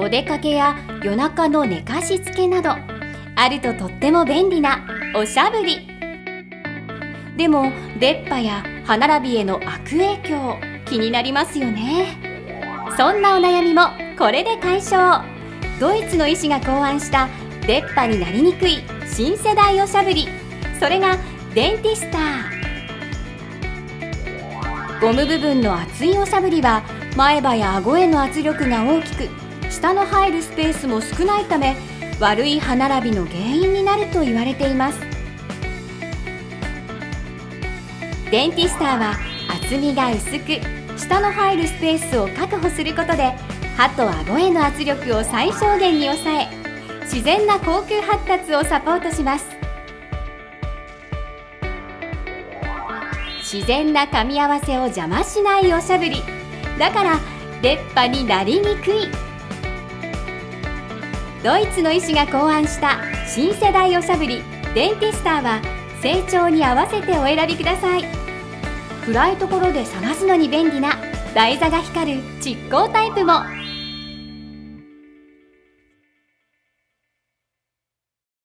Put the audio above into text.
お出かけや夜中の寝かしつけなど、あるととっても便利なおしゃぶり。でも出っ歯や歯並びへの悪影響、気になりますよね。そんなお悩みもこれで解消。ドイツの医師が考案した出っ歯になりにくい新世代おしゃぶり、それがデンティスター。ゴム部分の厚いおしゃぶりは前歯や顎への圧力が大きく、舌の入るスペースも少ないため、悪い歯並びの原因になると言われています。デンティスターは厚みが薄く、舌の入るスペースを確保することで、歯と顎への圧力を最小限に抑え、自然な口腔発達をサポートします。自然な噛み合わせを邪魔しないおしゃぶりだから、出っ歯になりにくい。ドイツの医師が考案した新世代おしゃぶりデンティスターは、成長に合わせてお選びください。暗いところで探すのに便利な台座が光る蓄光タイプも